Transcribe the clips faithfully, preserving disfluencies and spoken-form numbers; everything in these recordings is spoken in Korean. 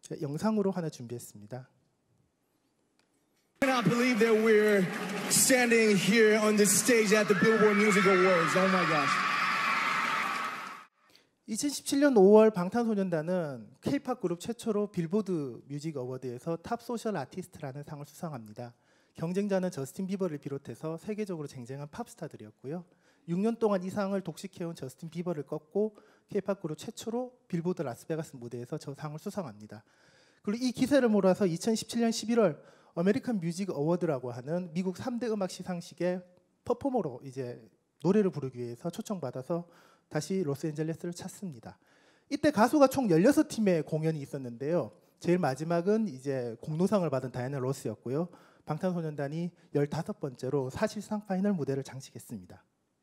영상으로 하나 준비했습니다. I cannot believe that we're standing here on this stage at the Billboard Music Awards. Oh my gosh. 이천십칠 년 오월 방탄소년단은 K-팝 그룹 최초로 빌보드 뮤직 어워드에서 탑 소셜 아티스트라는 상을 수상합니다. 경쟁자는 저스틴 비버를 비롯해서 세계적으로 쟁쟁한 팝스타들이었고요. 육 년 동안 이 상을 독식해온 저스틴 비버를 꺾고 K-팝 그룹 최초로 빌보드 라스베가스 무대에서 저 상을 수상합니다. 그리고 이 기세를 몰아서 이천십칠 년 십일월 아메리칸 뮤직 어워드라고 하는 미국 삼 대 음악 시상식에 퍼포머로 이제 노래를 부르기 위해서 초청받아서 다시 로스앤젤레스를 찾습니다. 이때 가수가 총 열여섯 팀의 공연이 있었는데요. 제일 마지막은 이제 공로상을 받은 다이애나 로스였고요. 방탄소년단이 열다섯 번째로 사실상 파이널 무대를 장식했습니다.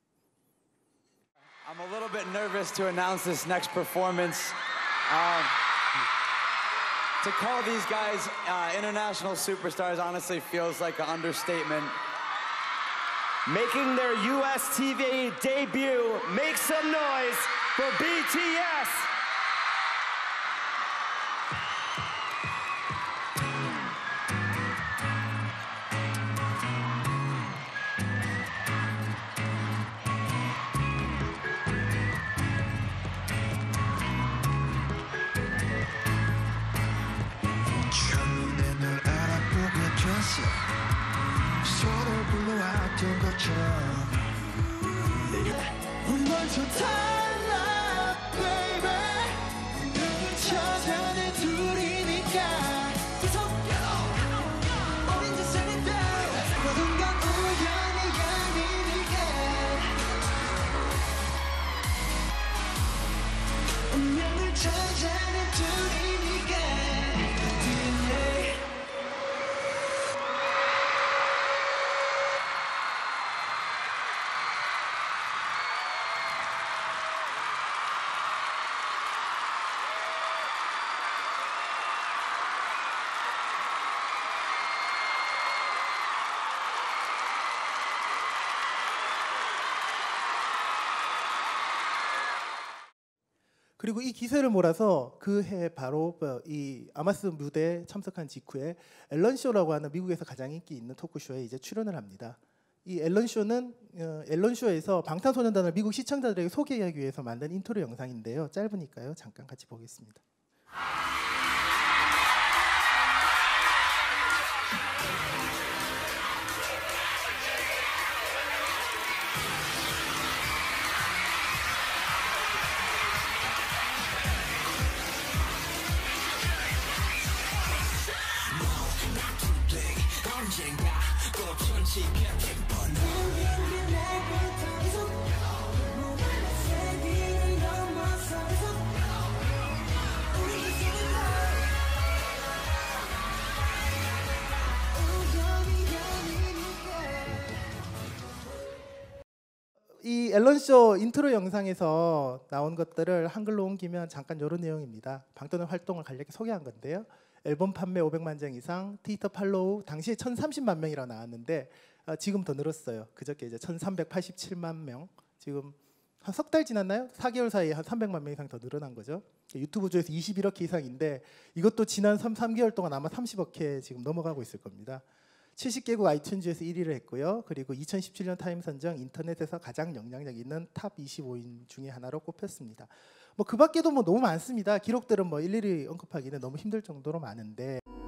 I'm a little bit nervous to announce this next performance. Um, to call these guys uh, international superstars honestly feels like an understatement. Making their U S T V debut, make some noise for B T S! 서로 불러왔던 것처럼 우리 먼저 달라 baby 눈을 찾아내 둘이니까 계속 어딘지 세니까 모든 건 우연이 아니니까 운명을 찾아내 둘이니까 디엔에이 그리고 이 기세를 몰아서 그 해 바로 이 아마스 무대에 참석한 직후에 앨런 쇼라고 하는 미국에서 가장 인기 있는 토크쇼에 이제 출연을 합니다. 이 앨런 쇼는 어, 앨런 쇼에서 방탄소년단을 미국 시청자들에게 소개하기 위해서 만든 인트로 영상인데요. 짧으니까요. 잠깐 같이 보겠습니다. 이 앨런 쇼 인트로 영상에서 나온 것들을 한글로 옮기면 잠깐 이런 내용입니다. 방탄의 활동을 간략히 소개한 건데요. 앨범 판매 오백만 장 이상, 트위터 팔로우 당시에 천삼십만 명이라 나왔는데 어, 지금 더 늘었어요. 그저께 이제 천삼백팔십칠만 명. 지금 한 석 달 지났나요? 사 개월 사이에 한 삼백만 명 이상 더 늘어난 거죠. 유튜브 조회수 이십일억 회 이상인데 이것도 지난 삼 개월 동안 아마 삼십억 회 지금 넘어가고 있을 겁니다. 칠십 개국 아이튠즈에서 일 위를 했고요. 그리고 이천십칠 년 타임 선정 인터넷에서 가장 영향력 있는 탑 이십오 인 중에 하나로 꼽혔습니다. 뭐 그 밖에도 뭐 너무 많습니다. 기록들은 뭐 일일이 언급하기는 너무 힘들 정도로 많은데.